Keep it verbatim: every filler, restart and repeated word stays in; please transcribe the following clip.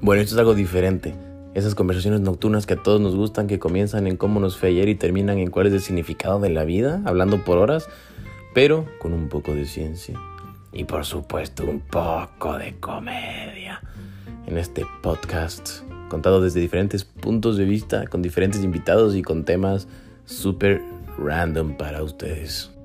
Bueno, esto es algo diferente. Esas conversaciones nocturnas que a todos nos gustan, que comienzan en cómo nos fue ayer y terminan en cuál es el significado de la vida, hablando por horas, pero con un poco de ciencia. Y por supuesto, un poco de comedia. En este podcast, contado desde diferentes puntos de vista, con diferentes invitados y con temas súper random para ustedes.